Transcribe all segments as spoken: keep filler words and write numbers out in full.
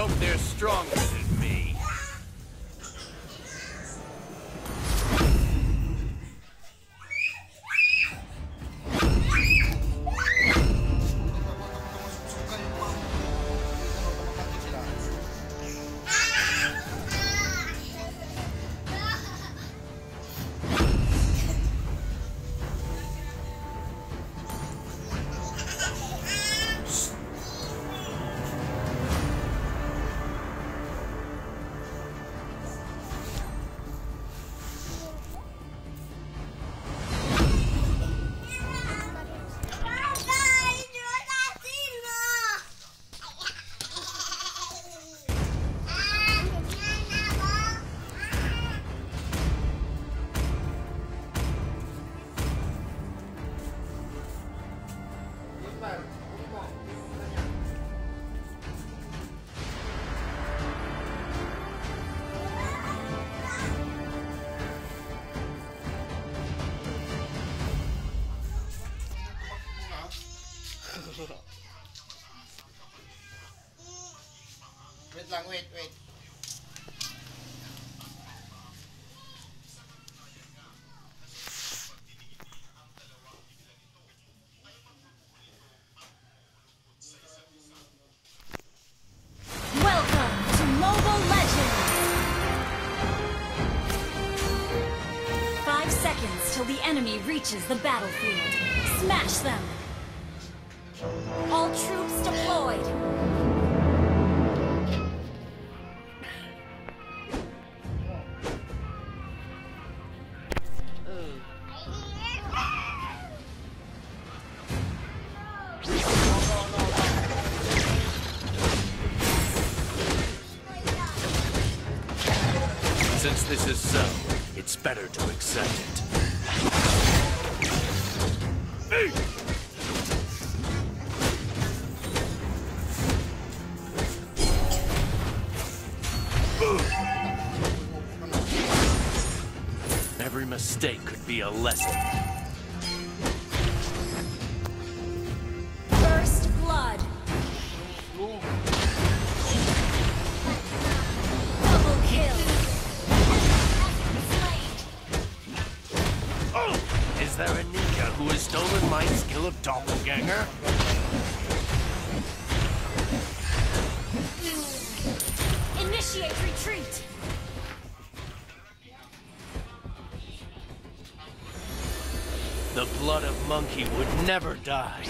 hope they're stronger than me. Wait lang, wait, wait. Welcome to Mobile Legends! Five seconds till the enemy reaches the battlefield. Smash them! All troops deployed! Since this is so, it's better to accept it. Hey! Every mistake could be a lesson. First blood. Double kill. Oh! Is there a ninja who has stolen my skill of doppelganger? Initiate retreat. The blood of monkey would never die.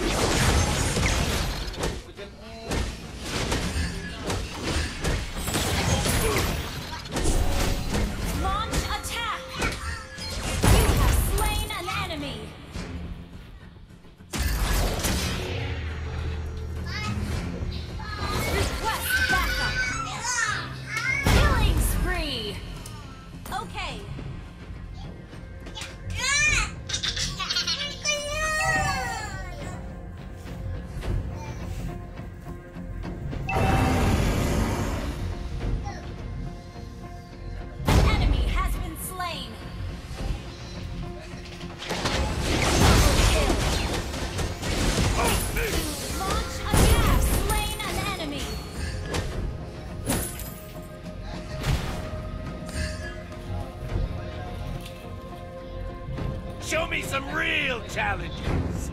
Launch attack. You have slain an enemy. Request backup. Killing spree. Okay. Show me some real challenges!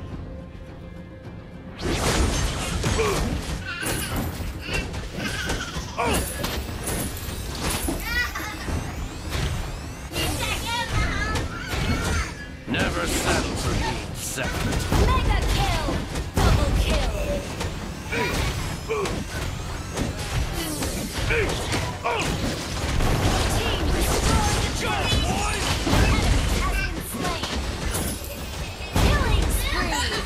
Oh! Never settle for being second. Mega kill! Double kill! Team destroyed the turret! Enemy has been slain! Killing spree!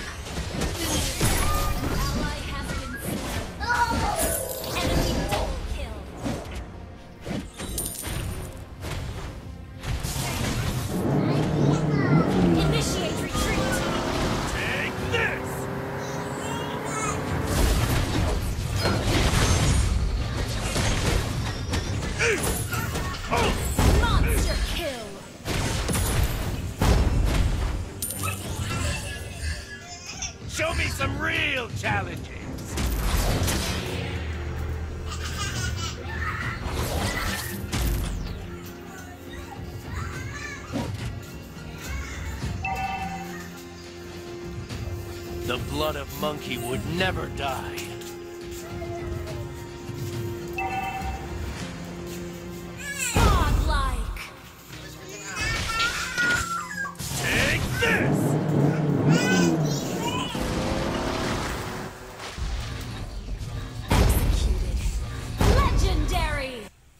Ally has been slain! Enemy double kill! Initiate retreat! Take this! Monster kill! Show me some real challenges! The blood of Monkey would never die. Godlike. Take this! Executed. Legendary.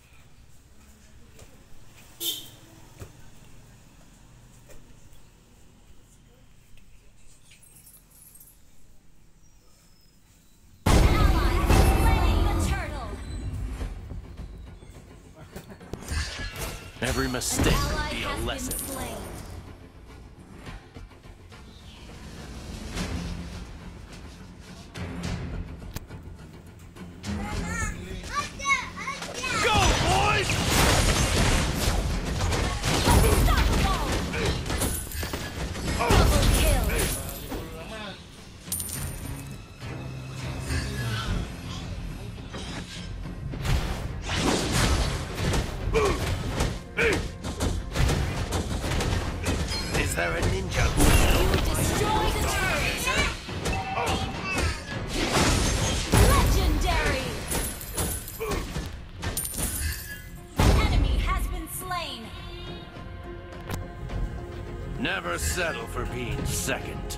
Every mistake Ally could be a has been lesson. slain. Go, boys! Unstoppable. Double kill. Is there a ninja? You destroyed a turret. Legendary. An enemy has been slain. Never settle for being second.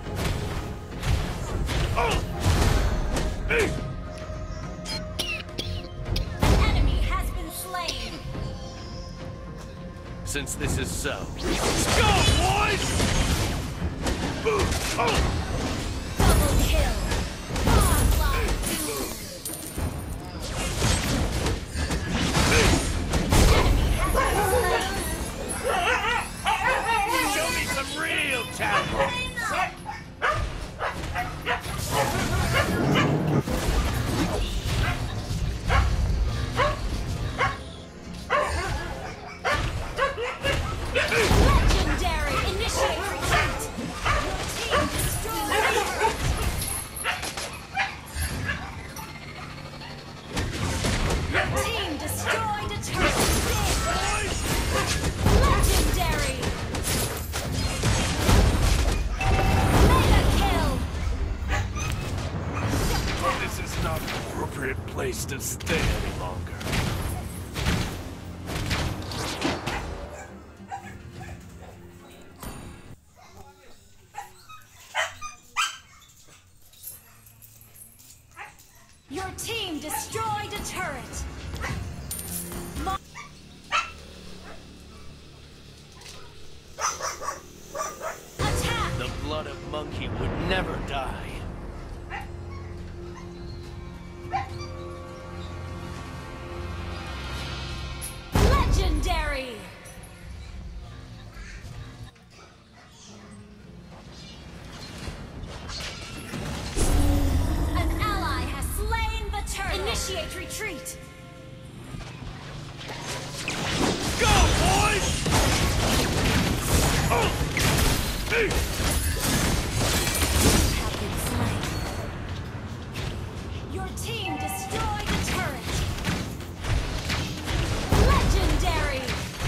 An enemy has been slain. Since this is so, let's go, boys! Double kill. Godlike. Enemy has been slain. Show me some real talent! Legendary. Initiate retreat. Your team destroyed a turret. Your team destroyed a turret. Legendary. Mega kill. This is not the appropriate place to stay any longer. Your team destroyed a turret. Mo- Attack! The blood of Monkey would never die. Legendary! An ally has slain the turret. Initiate retreat. Go, boys! Have been slain. Your team destroyed a turret. Legendary!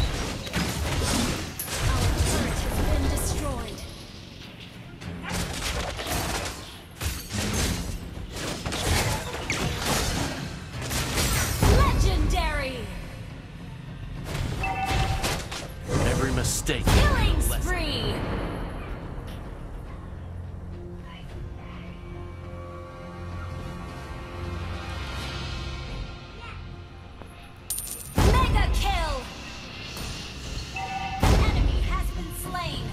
Our turret has been destroyed. Legendary! Every mistake could be Killing a lesson. spree! Mega kill! An enemy has been slain.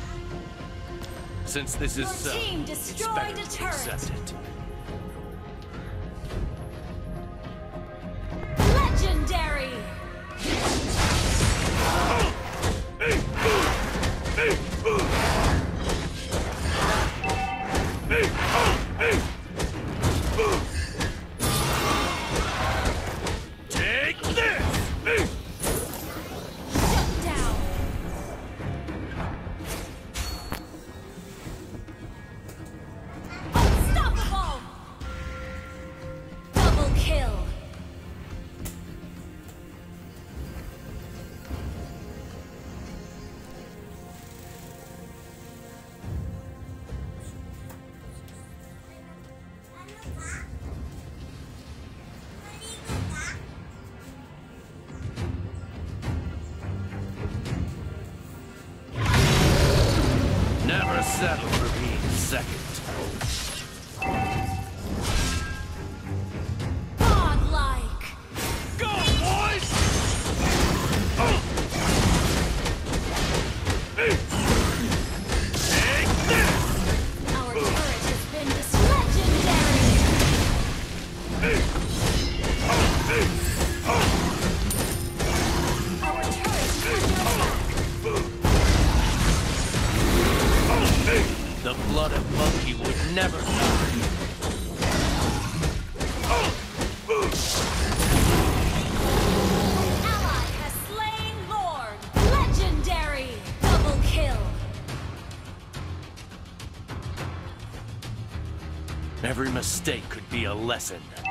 Since this is Your so, team it's destroyed better a to turret. accept it. Legendary! Take this! Shut down! Unstoppable! settle for being second. Godlike. Go, boys! Our turret has been dis- legendary. Our turret is under attack. The blood of monkey would never die. Ally has slain Lord. Legendary. Double kill. Every mistake could be a lesson.